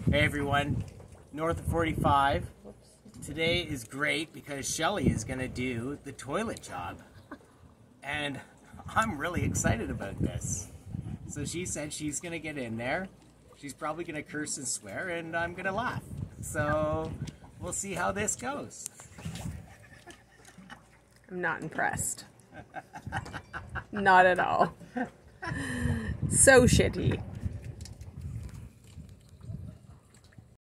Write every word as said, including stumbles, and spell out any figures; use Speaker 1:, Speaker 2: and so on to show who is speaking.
Speaker 1: Hey everyone, north of forty-five. Today is great because Shelly is going to do the toilet job. And I'm really excited about this. So she said she's going to get in there. She's probably going to curse and swear and I'm going to laugh. So we'll see how this goes.
Speaker 2: I'm not impressed. Not at all. So shitty.